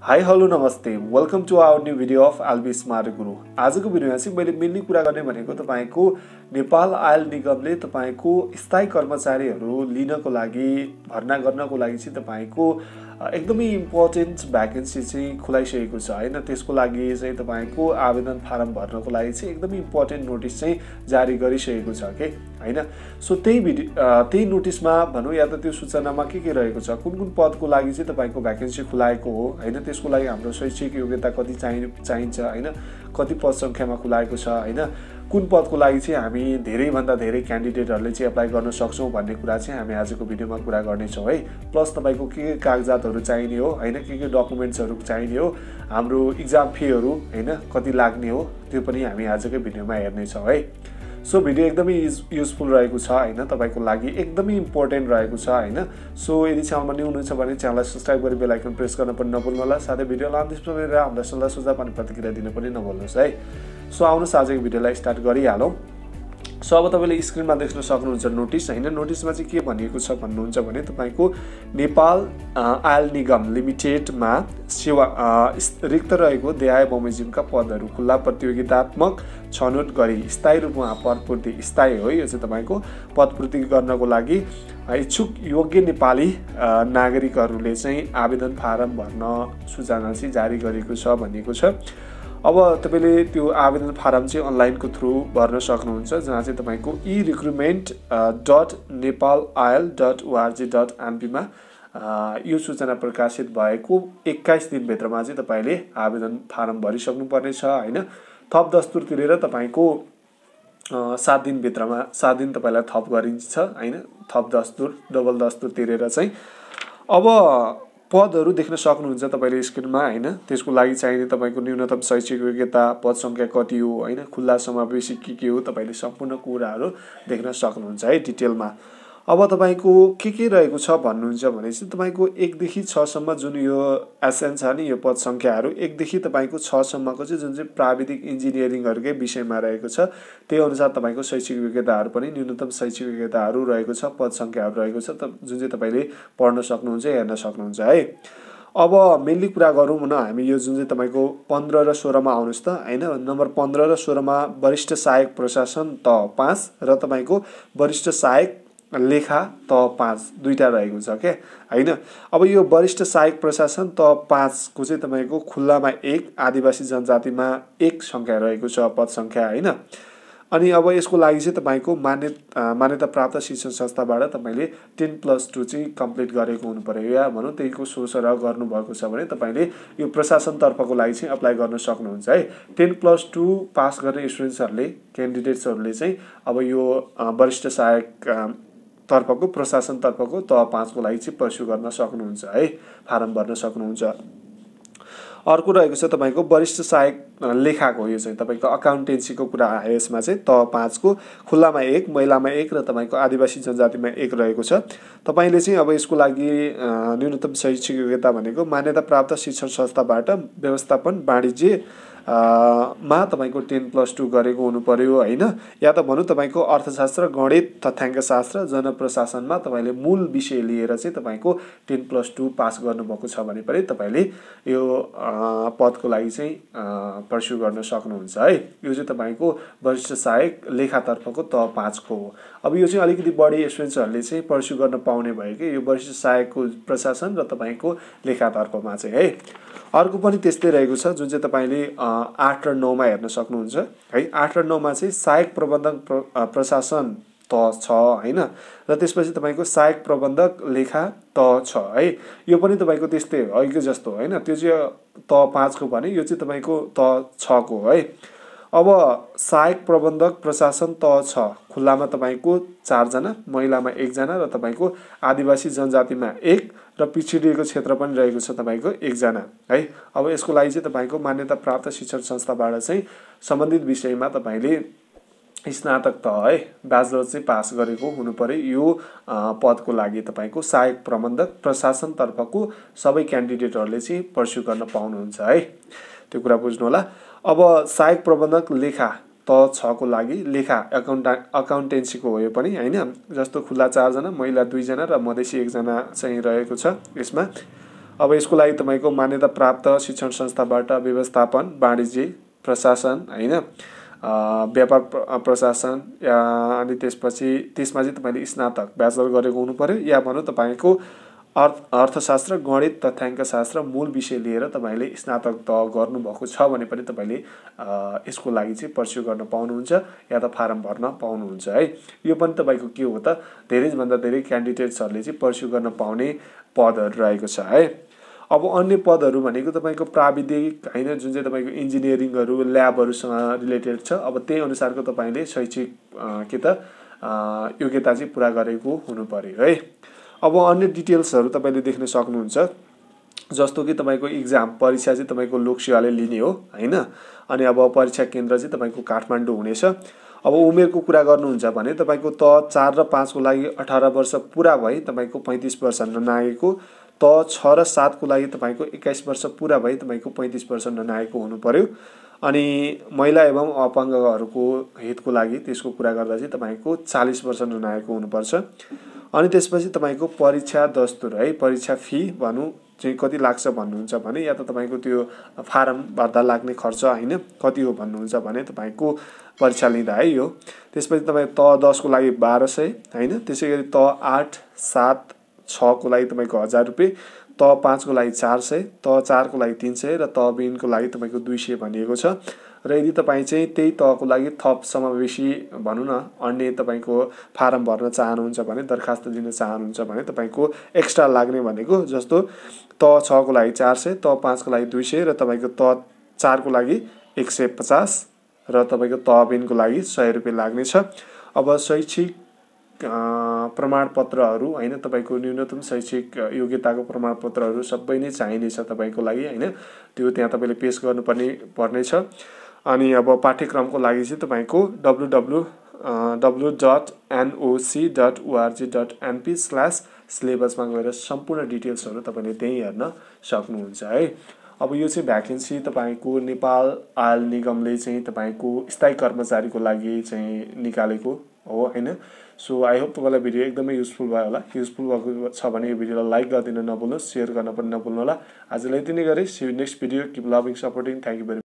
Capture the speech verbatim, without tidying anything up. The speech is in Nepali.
हाई हेलो नमस्ते welcome to our new video of आलबी स्मार्ट गुरु। आजको भिडियोमा चाहिँ मैले मेनली कुरा गर्ने भनेको तपाईको नेपाल आयल निगमले तपाईको स्थायी कर्मचारीहरू लिनको लागि भर्ना गर्नको लागि चाहिँ तपाईको एकदमै इम्पोर्टेन्ट भ्याकेन्सी चाहिँ खुलाइसकेको छ हैन। त्यसको लागि चाहिँ तपाईको आवेदन फारम भर्नको लागि चाहिँ एकदमै इम्पोर्टेन्ट नोटिस चाहिँ जारी गरिसकेको छ के हैन। सो त्यही भिडियो त्यही नोटिसमा भनौं या त त्यो सूचनामा के के रहेको छ, कुन कुन पदको लागि चाहिँ तपाईको भ्याकेन्सी खुलाएको हो हैन, त्यसको लागि हाम्रो शैक्षिक योग्यता कति चाहिँ चाहिन्छ हैन, कति पद संख्यामा खुलाएको छ हैन, कुन पदको लागि चाहिँ हामी धेरै भन्दा धेरै क्यान्डिडेटहरुले चाहिँ अप्लाई गर्न सक्छौं भन्ने कुरा चाहिँ हामी आजको भिडियोमा कुरा गर्ने छौं है। प्लस तपाईको के के कागजातहरु चाहिने हो हैन, के के डकुमेन्ट्सहरु चाहिने हो, हाम्रो एक्जाम फीहरु हैन कति लाग्ने हो, त्यो पनि हामी आजकै भिडियोमा हेर्ने छौं है। सो भिडियो एकदमै युजफुल रहेको छ हैन, तपाईको लागि एकदमै इम्पोर्टेन्ट रहेको छ हैन। सो यदि च्यानलमा न्यू हुनुहुन्छ भने च्यानललाई सब्स्क्राइब गरी बेल आइकन प्रेस गर्न पनि नभुल्नु होला। साथै भिडियोलाई अन्तिम सम्मबाट हामीलाई सल्लाह सुझाव अनि प्रतिक्रिया दिन पनि नभुल्नुहोस् है। सो आउनुहोस् आजको भिडियोलाई स्टार्ट गरिहालौं। सो अब तपाईले स्क्रिनमा देख्न सक्नुहुन्छ नोटिस हैन। नोटिसमा चाहिँ के भनिएको छ भन्नुहुन्छ भने तपाईको नेपाल आयल निगम लिमिटेडमा सेवा रिक्त रहेको देहाय बमोजिमका पदहरू खुल्ला प्रतियोगितात्मक छनौट गरी स्थायी रूपमा पदपूर्ति स्थायी हो। यो चाहिँ तपाईको पदपूर्ति गर्नको लागि इच्छुक योग्य नेपाली नागरिकहरूले चाहिँ आवेदन फारम भर्न सूचना चाहिँ जारी गरेको छ भनिएको छ। अब तपाईले त्यो आवेदन फारम चाहिँ अनलाइनको थ्रु भर्न सक्नुहुन्छ, जहाँ चाहिँ तपाईको e recruitment dot Nepal oil dot ORG dot NP मा यो सूचना प्रकाशित भएको एक्काइस दिनभित्रमा चाहिँ तपाईले आवेदन फारम भरिसक्नु पर्नेछ हैन। थप दस्तुर तिरेर तपाईको सात दिन भित्रमा सात दिन तपाईलाई थप गरिन्छ हैन। थप दस्तुर डबल दस्तुर तिरेर चाहिँ अब पदहरू देख्न सक्नुहुन्छ तपाईले स्क्रिनमा हैन। त्यसको लागि चाहिने तपाईको न्यूनतम शैक्षिक योग्यता, पद संख्या कति हो हैन, खुल्ला समावेशी के के हो, तपाईले सम्पूर्ण कुराहरू देख्न सक्नुहुन्छ है डिटेलमा। अब तपाईको के के रहेको छ भन्नुहुन्छ भने चाहिँ तपाईको एक देखि छ सम्म जुन यो एसएन छ नि, यो पद संख्याहरू एक देखि तपाईको छ सम्मको चाहिँ जुन चाहिँ प्राविधिक इन्जिनियरिङहरुकै विषयमा रहेको छ, त्यही अनुसार तपाईको शैक्षिक योग्यताहरू पनि न्यूनतम शैक्षिक योग्यताहरू रहेको छ, पद संख्याहरू रहेको छ, जुन चाहिँ तपाईले पढ्न सक्नुहुन्छ, हेर्न सक्नुहुन्छ है। अब मेनली कुरा गरौँ न हामी यो जुन चाहिँ तपाईको पन्ध्र र सोह्र मा आउनुस् त हैन। नम्बर पन्ध्र र सोह्र मा वरिष्ठ सहायक प्रशासन त पाँच र तपाईको वरिष्ठ सहायक लेखा त पाँच दुईटा रहेको छ के हैन। अब यो वरिष्ठ सहायक प्रशासन त पाँच को चाहिँ तपाईको खुल्लामा एक, आदिवासी जनजातिमा एक संख्या रहेको छ पद संख्या हैन। अनि अब यसको लागि चाहिँ तपाईको मान्यता मान्यता प्राप्त शिक्षण संस्थाबाट तपाईले टेन प्लस टू चाहिँ कम्प्लिट गरेको हुनु पर्यो, या भनौं त्यहीको सोसर गर्नु भएको छ भने तपाईले यो प्रशासन तर्फको लागि चाहिँ अप्लाई गर्न सक्नुहुन्छ है। टेन प्लस टू पास गर्ने स्टुडेन्ट्सहरुले क्यान्डिडेट्सहरुले चाहिँ अब यो वरिष्ठ सहायक तर्फको प्रशासन तर्फको त पाँच को लागि चाहिँ पर्स्यु गर्न सक्नुहुन्छ है, फारम भर्न सक्नुहुन्छ। अर्को रहेको छ तपाईको वरिष्ठ सहायक लेखाको, यो चाहिँ तपाईको अकाउन्टेन्सीको कुरा आयो यसमा चाहिँ त पाँच को खुल्लामा एक, महिलामा एक र तपाईको आदिवासी जनजातिमा एक रहेको छ। तपाईले चाहिँ अब यसको लागि न्यूनतम शैक्षिक योग्यता भनेको मान्यता प्राप्त शिक्षण संस्थाबाट व्यवस्थापन वाणिज्य मा तपाईको टेन प्लस टू गरेको हुनु पर्यो हैन, या त भनौं तपाईको अर्थशास्त्र, गणित, तथ्याङ्क शास्त्र, जनप्रशासनमा तपाईले मूल विषय लिएर चाहिँ तपाईको टेन प्लस टू पास गर्नुभएको छ भने पनि तपाईले यो पदको लागि चाहिँ पर्स्यु गर्न सक्नुहुन्छ है। यो चाहिँ तपाईको वरिष्ठ सहायक लेखातर्फको त पाँच को हो। अब यो चाहिँ अलिकति बढी स्टुडेन्ट्सहरुले चाहिँ पर्स्यु गर्न पाउने भयो कि यो वरिष्ठ सहायकको प्रशासन र तपाईको लेखातर्फमा चाहिँ है। अर्को पनि त्यस्तै रहेको छ जुन चाहिँ तपाईले आठ र नौ मा हेर्न सक्नुहुन्छ है। आठ र नौ मा चाहिँ सहायक प्रबन्धक प्रशासन त छ हैन, र त्यसपछि तपाईको सहायक प्रबन्धक लेखा त छ है। यो पनि तपाईको त्यस्तै हो अघिको जस्तो हैन, त्यो चाहिँ त पाँच को भने यो चाहिँ तपाईको त छ को है। अब सहायक प्रबन्धक प्रशासन त छ खुल्लामा तपाईको चार जना, महिलामा एक जना र तपाईको आदिवासी जनजातिमा एक र पिछडिएको क्षेत्र पनि रहेको छ तपाईको एक जना है। अब यसको लागि चाहिँ तपाईको मान्यता प्राप्त शिक्षण संस्थाबाट चाहिँ सम्बन्धित विषयमा तपाईले स्नातक त है ब्याचलर चाहिँ पास गरेको हुनु पर्यो। यो पदको लागि तपाईको सहायक प्रबन्धक प्रशासन तर्फको सबै क्यान्डिडेटहरुले चाहिँ पर्स्यु गर्न पाउनुहुन्छ है, त्यो कुरा बुझ्नु होला। अब सहायक प्रबन्धक लेखा त छ को लागि लेखा अकाउन्ट अकाउन्टेन्सीको हो यो पनि हैन। जस्तो खुल्ला चार जना, महिला दुई जना र मधेसी एक जना चाहिँ रहेको छ यसमा। अब यसको लागि तपाईँको मान्यता प्राप्त शिक्षण संस्थाबाट व्यवस्थापन, वाणिज्य, प्रशासन हैन, व्यापार प्रशासन या अनि त्यसपछि त्यसमा चाहिँ तपाईँले स्नातक ब्याचलर गरेको हुनु पर्यो, या भनौँ तपाईँको अर्थ अर्थशास्त्र, गणित, तथ्याङ्कशास्त्र मूल विषय लिएर तपाईँले स्नातक तह गर्नुभएको छ भने पनि तपाईँले यसको लागि चाहिँ पर्स्यु गर्न पाउनुहुन्छ या त फारम भर्न पाउनुहुन्छ है। यो पनि तपाईँको के हो त, धेरैभन्दा धेरै क्यान्डिडेट्सहरूले चाहिँ पर्स्यु गर्न पाउने पदहरू रहेको छ है। अब अन्य पदहरू भनेको तपाईँको प्राविधिक हैन, जुन चाहिँ तपाईँको इन्जिनियरिङहरू, ल्याबहरूसँग रिलेटेड छ। अब त्यही अनुसारको तपाईँले शैक्षिक के त योग्यता चाहिँ पुरा गरेको हुनु पर्यो है। अब अन्य डिटेल्सहरू तपाईँले देख्न सक्नुहुन्छ, जस्तो कि तपाईँको इक्जाम परीक्षा चाहिँ तपाईँको लोकसेवाले लिने हो हैन। अनि अब परीक्षा केन्द्र चाहिँ तपाईँको काठमाडौँ हुनेछ। अब उमेरको कुरा गर्नुहुन्छ भने तपाईँको त चार र पाँचको लागि अठार वर्ष पुरा भई तपाईँको पैँतिस वर्ष ननागेको, त छ र सातको लागि तपाईँको एक्काइस वर्ष पुरा भई तपाईँको पैँतिस वर्ष ननागेको हुनु पर्यो। अनि महिला एवं अपाङ्गहरूको हितको लागि त्यसको कुरा गर्दा चाहिँ तपाईँको चालीस वर्ष ननागेको हुनुपर्छ। अनि त्यसपछि तपाईँको परीक्षा दस्तुर है, परीक्षा फी भनौँ चाहिँ कति लाग्छ भन्नुहुन्छ भने, या त तपाईँको त्यो फारम भर्दा लाग्ने खर्च हैन कति हो भन्नुहुन्छ भने तपाईँको परीक्षा लिँदा है यो। त्यसपछि तपाईँ त दसको लागि बाह्र सय हैन, त्यसै गरी त आठ सात छको लागि तपाईँको हजार रुपियाँ, त पाँचको लागि चार सय, त चारको लागि तिन सय र त बिनको लागि तपाईँको दुई सय भनिएको छ। र यदि तपाईँ चाहिँ त्यही तहको लागि थप समावेशी भनौँ न अन्य तपाईँको फारम भर्न चाहनुहुन्छ भने, दरखास्त दिन चाहनुहुन्छ भने तपाईँको एक्स्ट्रा लाग्ने भनेको जस्तो त छको लागि चार सय, त पाँचको लागि दुई सय र तपाईँको त चारको लागि एक सय पचास र तपाईँको त बिनको लागि सय रुपियाँ लाग्नेछ। अब शैक्षिक प्रमाणपत्रहरू हैन, तपाईँको न्यूनतम शैक्षिक योग्यताको प्रमाणपत्रहरू सबै नै चाहिनेछ तपाईँको लागि हैन, त्यो त्यहाँ तपाईँले पेश गर्नुपर्ने पर्नेछ। अनि अब पाठ्यक्रमको लागि चाहिँ तपाईँको W W W dot NOC dot ORG dot NP slash सिलेबसमा गएर सम्पूर्ण डिटेल्सहरू तपाईँले त्यहीँ हेर्न सक्नुहुन्छ है। अब यो चाहिँ भ्याकेन्सी तपाईँको नेपाल आयल निगमले चाहिँ तपाईँको स्थायी कर्मचारीको लागि चाहिँ निकालेको हो हैन। सो आई होप तपाईँलाई भिडियो एकदमै युजफुल भयो होला। युजफुल भएको छ भने यो भिडियोलाई लाइक गरिदिन नभुल्नुहोस्, सेयर गर्न पनि नभुल्नु होला। आजलाई यति नै गरे। See you next video. Keep loving, supporting. Thank you very